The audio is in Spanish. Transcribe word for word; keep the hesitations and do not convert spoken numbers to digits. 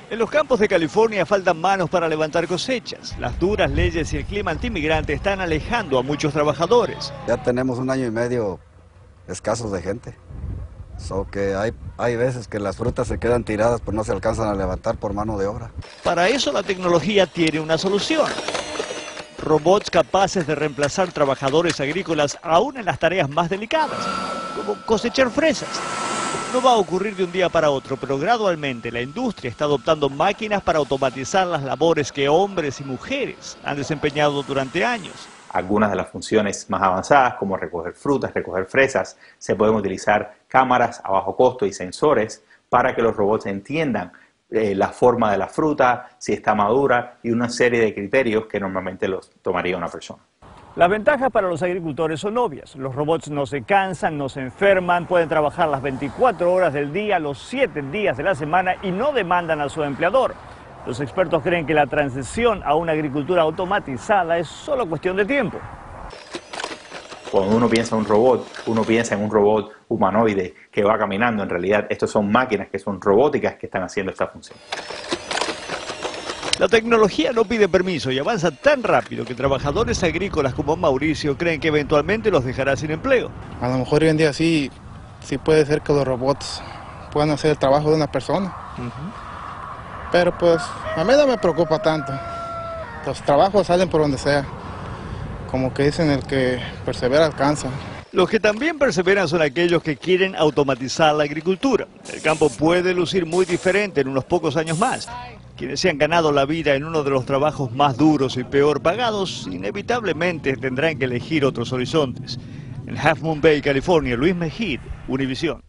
En los campos de California faltan manos para levantar cosechas. Las duras leyes y el clima antimigrante están alejando a muchos trabajadores. Ya tenemos un año y medio escasos de gente. So que hay, hay veces que las frutas se quedan tiradas, pues no se alcanzan a levantar por mano de obra. Para eso la tecnología tiene una solución. Robots capaces de reemplazar trabajadores agrícolas aún en las tareas más delicadas, como cosechar fresas. No va a ocurrir de un día para otro, pero gradualmente la industria está adoptando máquinas para automatizar las labores que hombres y mujeres han desempeñado durante años. Algunas de las funciones más avanzadas, como recoger frutas, recoger fresas, se pueden utilizar cámaras a bajo costo y sensores para que los robots entiendan eh, la forma de la fruta, si está madura y una serie de criterios que normalmente los tomaría una persona. Las ventajas para los agricultores son obvias. Los robots no se cansan, no se enferman, pueden trabajar las veinticuatro horas del día, los siete días de la semana y no demandan a su empleador. Los expertos creen que la transición a una agricultura automatizada es solo cuestión de tiempo. Cuando uno piensa en un robot, uno piensa en un robot humanoide que va caminando. En realidad, estos son máquinas que son robóticas que están haciendo esta función. La tecnología no pide permiso y avanza tan rápido que trabajadores agrícolas como Mauricio creen que eventualmente los dejará sin empleo. A lo mejor hoy en día sí, sí puede ser que los robots puedan hacer el trabajo de una persona. Uh-huh. Pero pues a mí no me preocupa tanto. Los trabajos salen por donde sea. Como que dicen, el que persevera alcanza. Los que también perseveran son aquellos que quieren automatizar la agricultura. El campo puede lucir muy diferente en unos pocos años más. Quienes se han ganado la vida en uno de los trabajos más duros y peor pagados, inevitablemente tendrán que elegir otros horizontes. En Half Moon Bay, California, Luis Mejid, Univisión.